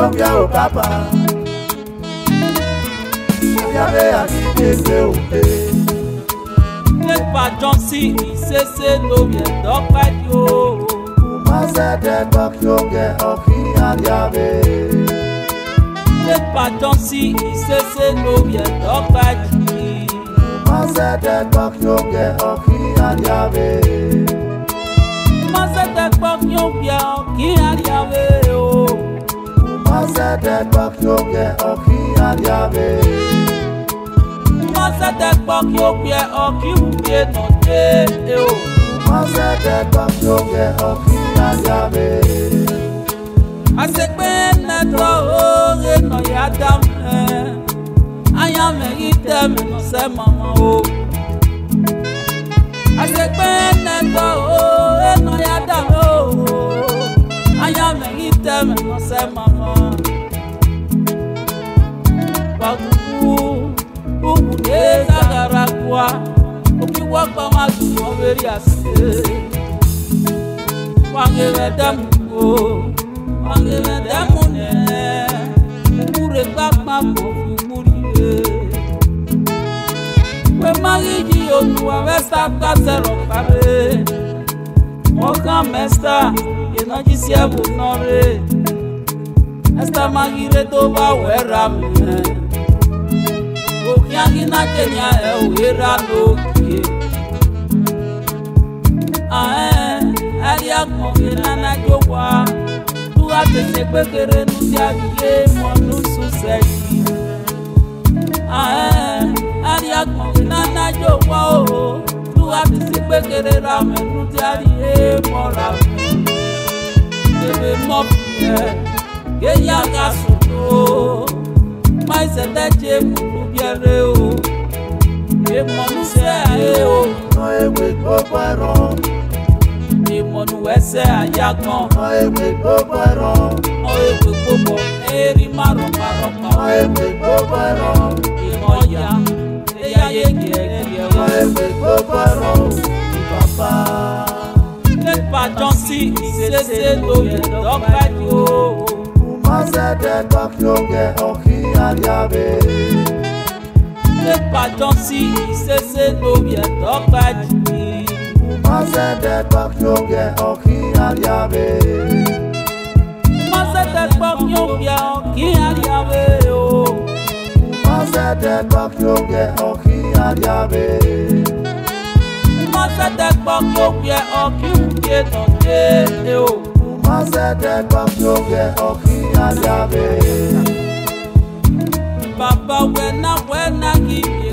via o papa. Yave akike upe. Le pajon si isese no via dokpadio. Mazede bakyo ge oki aliave. Le pajon si isese no via dokpadio. Mazede bakyo ge oki aliave. Mazede bakyo ge oki aliave o. Mazede bakyo ge oki aliave. Mazede bakyo ge oki uye no te o. Mazede bakyo ge oki aliave. Asekpe neto o re no yadam ayame item no se mama o. Asekpe neto o re no yadam o ayame item no se mama. Bagugu ubu de zagara kwa okiwa kwa madu overi ase. Wangere damu wangere damu ne mure gbagba ko fumurie. We mariji Olúwa westa kasero kare. Moka mesta enoji si ebu nore. Esta magire to ba wera me. Okiangi na Kenya e wera no ki. Aria kongena na jowa. Tuwa tese kwekere nuti abiye monu suseki. Aria kongena na jowa o. Tuwa tese kwekere rame nuti abiye mora. Bebe mopye Geya kasuto Maise teche munu biere o. Monu se ae o. Ewe kokwaro. Monu ese ayagbon. Ewe kokwaro. Ewe gbogbo eri maro maro maro. Ewe kokwaro. Imoya eya yegi egi ewe. Ewe kokwaro. Papa. Le pajon si isese lo ye dokpadio. Mazede bakyo ge oki aliave. Le pajon si isese lo ye dokpadio. Mazede bakyo ge oki aliave. Mazede bakyo ge oki aliave o. Mazede bakyo ge oki aliave. Mazede bakyo ge oki uye no te o. Mazede bakyo ge oki aliave. Baba wena give